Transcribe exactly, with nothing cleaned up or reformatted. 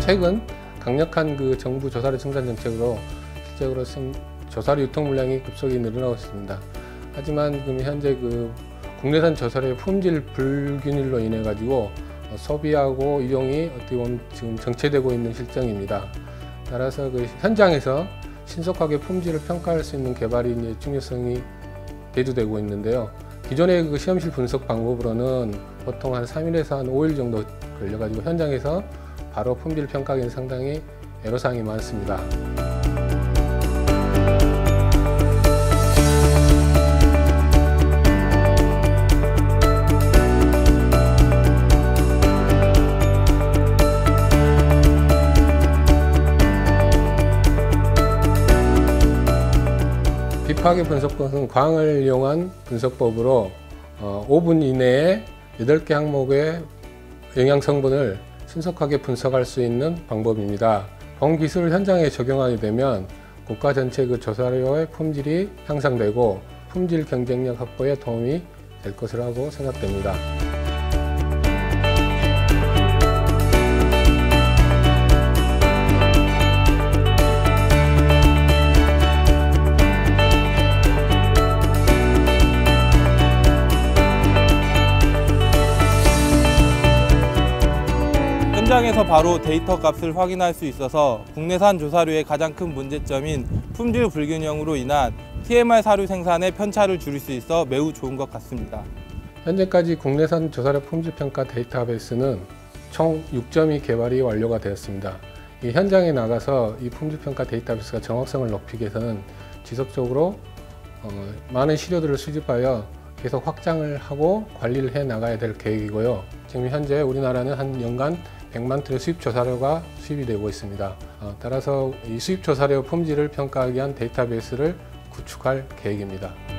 최근 강력한 그 정부 조사료 증산 정책으로 실제로 조사료 유통 물량이 급속히 늘어나고 있습니다. 하지만 지금 현재 그 국내산 조사료의 품질 불균일로 인해 가지고 소비하고 이용이 어떻게 보면 지금 정체되고 있는 실정입니다. 따라서 그 현장에서 신속하게 품질을 평가할 수 있는 개발이 이제 중요성이 대두되고 있는데요. 기존의 그 시험실 분석 방법으로는 보통 한 삼 일에서 한 오 일 정도 걸려가지고 현장에서 바로 품질 평가하기는 상당히 애로사항이 많습니다. 딥하게 분석법은 광을 이용한 분석법으로 어, 오 분 이내에 여덟 개 항목의 영양 성분을 신속하게 분석할 수 있는 방법입니다. 본 기술을 현장에 적용하게 되면 국가 전체 그 조사료의 품질이 향상되고 품질 경쟁력 확보에 도움이 될 것이라고 생각됩니다. 현장에서 바로 데이터 값을 확인할 수 있어서 국내산 조사료의 가장 큰 문제점인 품질 불균형으로 인한 티엠알 사료 생산의 편차를 줄일 수 있어 매우 좋은 것 같습니다. 현재까지 국내산 조사료 품질 평가 데이터베이스는 총 육 점이 개발이 완료가 되었습니다. 이 현장에 나가서 이 품질 평가 데이터베이스가 정확성을 높이기 위해서는 지속적으로 어, 많은 시료들을 수집하여 계속 확장을 하고 관리를 해 나가야 될 계획이고요. 지금 현재 우리나라는 한 연간 백만 톤의 수입 조사료가 수입이 되고 있습니다. 어, 따라서 이 수입 조사료 품질을 평가하기 위한 데이터베이스를 구축할 계획입니다.